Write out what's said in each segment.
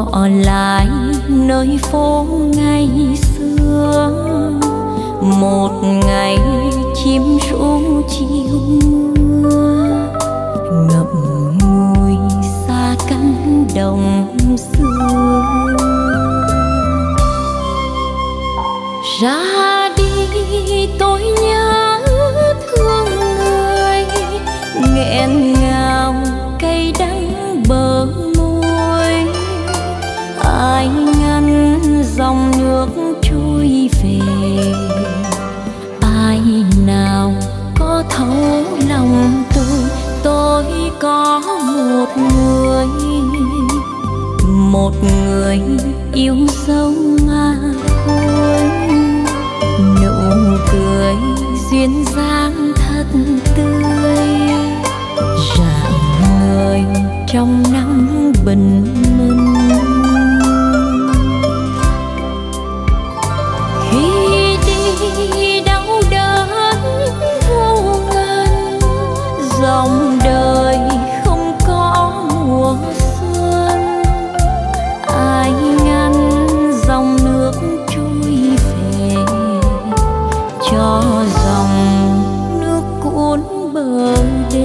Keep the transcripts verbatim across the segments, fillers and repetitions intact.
bỏ lại nơi phố ngày xưa. Một ngày chim ru chiều mưa, ngậm ngùi xa cánh đồng xưa. Ra đi tôi nhớ thương người, nghẹn ngào cay đắng bờ môi. Ai ngăn dòng nước trôi về, ai nào có thấu lòng tôi. Tôi có một người, một người yêu dấu mà thôi. Nụ cười duyên dáng thật tươi, rạng ngời trong nắng bình minh. Khi đi đau đớn vô ngần, dòng đời không có mùa xuân. Ai ngăn dòng nước trôi về, cho dòng nước cuốn bờ đê.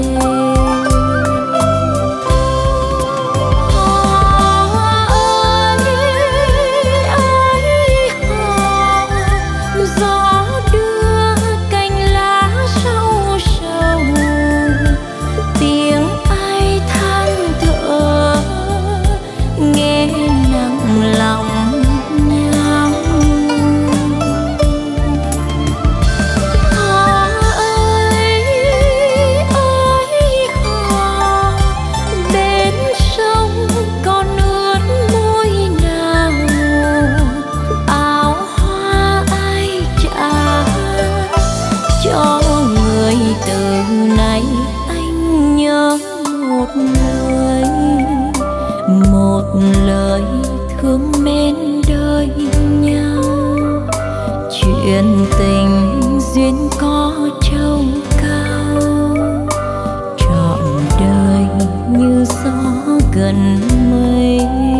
Lời thương mến đời nhau, chuyện tình duyên có trâu cao. Trọn đời như gió gần mây,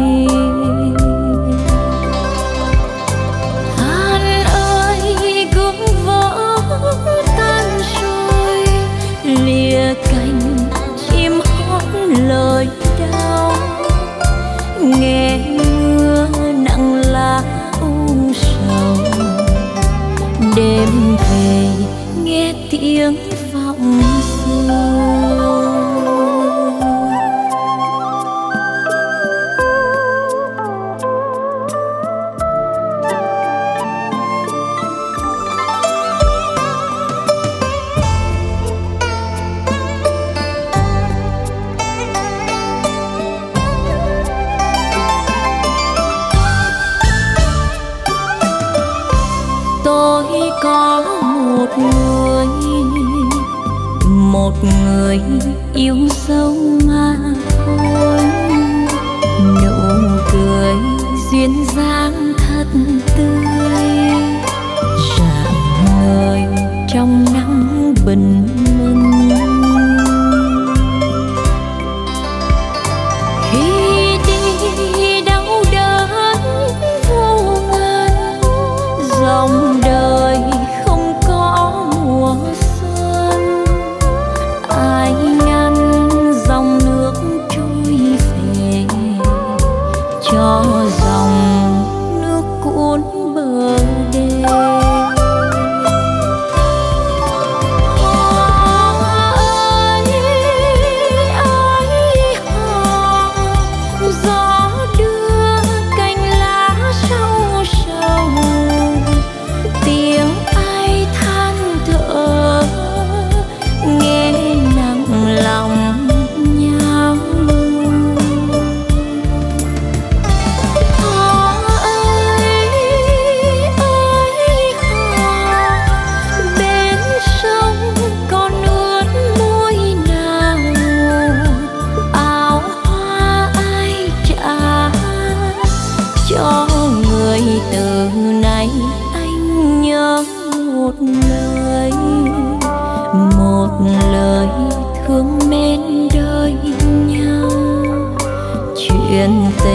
than ơi gương vỡ tan rồi. Lìa cành chim hót lời đau, nghe mưa nặng lá u sầu. Đêm về nghe tiếng vọng xưa. Có một người, một người yêu dấu mà thôi. Nụ cười duyên dáng thật tươi, rạng ngời trong nắng bình minh. Khi đi đau đớn vô ngần, dòng đời không có mùa xuân. Ai ngăn dòng nước trôi về, cho dòng nước cuốn bờ đê. Lời thương mến đời nhau, chuyện